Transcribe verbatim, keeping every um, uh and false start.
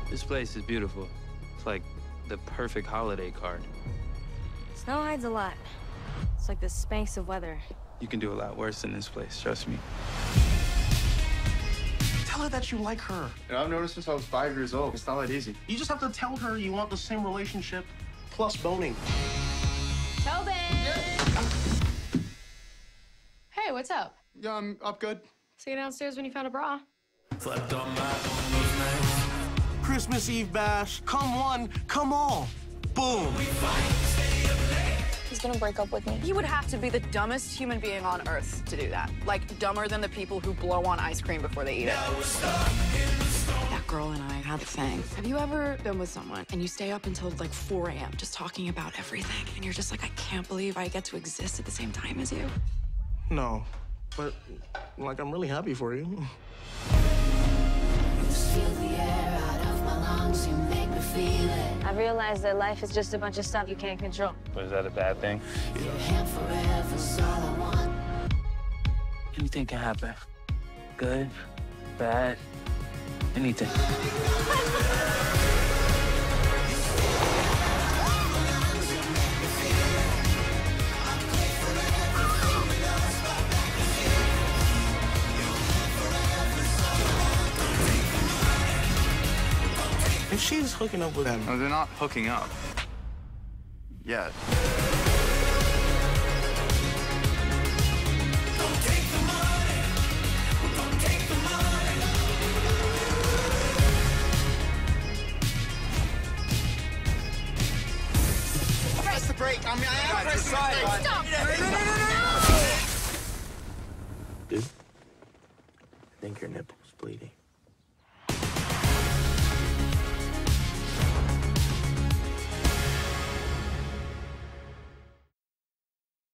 This place is beautiful. It's like the perfect holiday card. Snow hides a lot. It's like the Spanx of weather. You can do a lot worse than this place, trust me. Tell her that you like her. You know, I've noticed since I was five years old. It's not that easy. You just have to tell her you want the same relationship plus boning. Tobin! Hey, what's up? Yeah, I'm up good. See you downstairs when you found a bra. Christmas Eve bash. Come one, come all. Boom. He's gonna break up with me. He would have to be the dumbest human being on Earth to do that. Like, dumber than the people who blow on ice cream before they eat it. That girl and I had a thing. Have you ever been with someone and you stay up until like four A M just talking about everything, and you're just like, I can't believe I get to exist at the same time as you? No, but like I'm really happy for you. You steal the air out of my lungs, you make me feel it. I realized that life is just a bunch of stuff you can't control. But is that a bad thing? Your hand forever's all I want. Anything can happen. Good, bad, anything. If she's hooking up with him, No, they're not hooking up. Yet. press the brake. I mean, I am pressing the brake. Stop! No, no, no, no, no! Dude, I think your nipple's bleeding.